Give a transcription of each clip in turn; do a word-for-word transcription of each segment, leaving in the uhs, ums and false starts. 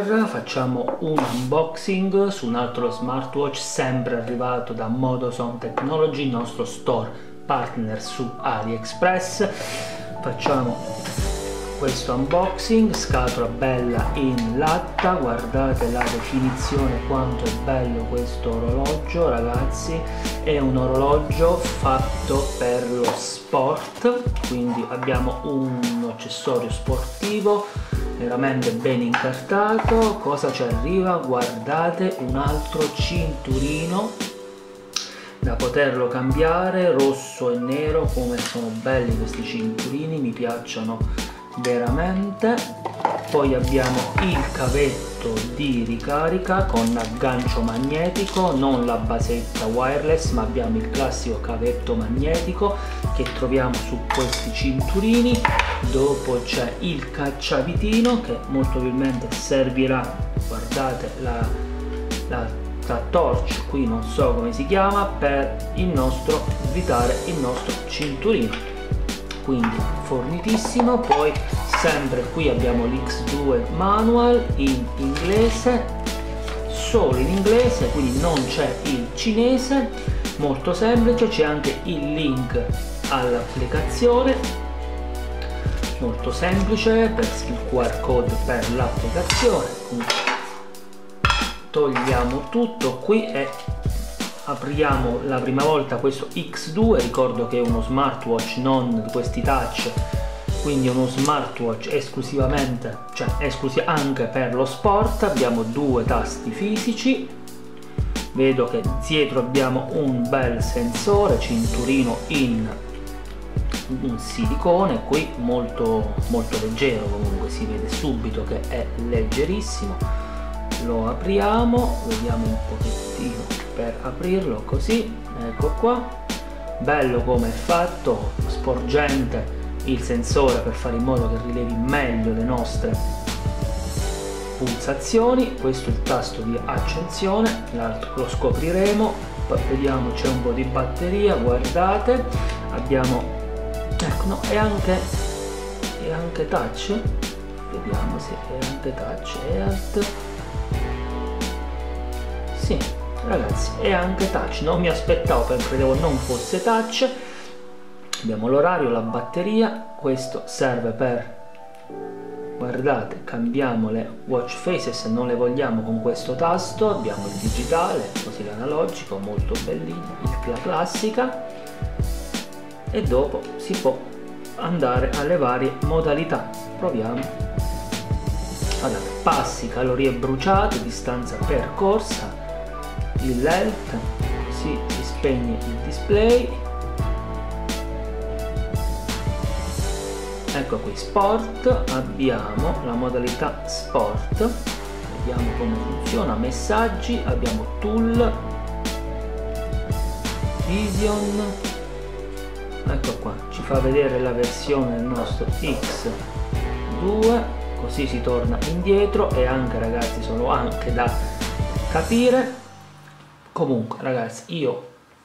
Buonasera, facciamo un unboxing su un altro smartwatch sempre arrivato da Modoson Technology, il nostro store partner su AliExpress. Facciamo questo unboxing, scatola bella in latta, guardate la definizione, quanto è bello questo orologio ragazzi. È un orologio fatto per lo sport, quindi abbiamo un accessorio sportivo veramente ben incartato. Cosa ci arriva? Guardate, un altro cinturino da poterlo cambiare, rosso e nero. Come sono belli questi cinturini, mi piacciono veramente. Poi abbiamo il cavetto di ricarica con aggancio magnetico, non la basetta wireless, ma abbiamo il classico cavetto magnetico che troviamo su questi cinturini. Dopo c'è il cacciavitino che molto probabilmente servirà, guardate la, la, la torch qui, non so come si chiama, per il nostro svitare il nostro cinturino, quindi fornitissimo. Poi sempre qui abbiamo l'X due manual in inglese, solo in inglese, quindi non c'è il cinese, molto semplice. C'è anche il link all'applicazione, molto semplice, per il Q R code per l'applicazione. Togliamo tutto qui e apriamo la prima volta questo X due. Ricordo che è uno smartwatch non di questi touch, quindi è uno smartwatch esclusivamente, cioè esclusivo anche per lo sport. Abbiamo due tasti fisici, vedo che dietro abbiamo un bel sensore, cinturino in un silicone qui molto molto leggero, comunque si vede subito che è leggerissimo. Lo apriamo, vediamo un pochettino per aprirlo, così, ecco qua, bello come è fatto, sporgente il sensore per fare in modo che rilevi meglio le nostre pulsazioni. Questo è il tasto di accensione, l'altro lo scopriremo. Poi vediamo, c'è un po' di batteria, guardate, abbiamo, ecco, no, è anche è anche touch, vediamo se è anche touch, è alt, sì ragazzi, è anche touch, non mi aspettavo, perché credevo non fosse touch. Abbiamo l'orario, la batteria, questo serve per, guardate, cambiamo le watch face se non le vogliamo con questo tasto. Abbiamo il digitale, così l'analogico, molto bellino, la classica, e dopo si può andare alle varie modalità. Proviamo. Guardate, passi, calorie bruciate, distanza percorsa, il health, così si spegne il display. Ecco qui, sport, abbiamo la modalità sport, vediamo come funziona, messaggi, abbiamo tool, vision, ecco qua, ci fa vedere la versione del nostro X due, così si torna indietro. E anche ragazzi, sono anche da capire. Comunque ragazzi, io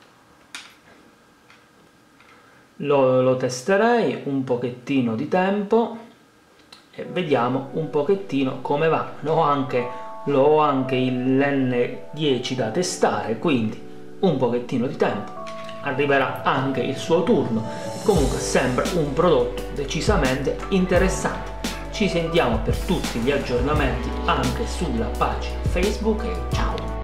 Lo, lo testerei un pochettino di tempo e vediamo un pochettino come va. L'ho anche, l'ho anche l'N dieci da testare, quindi un pochettino di tempo, arriverà anche il suo turno. Comunque sembra un prodotto decisamente interessante. Ci sentiamo per tutti gli aggiornamenti anche sulla pagina Facebook e ciao!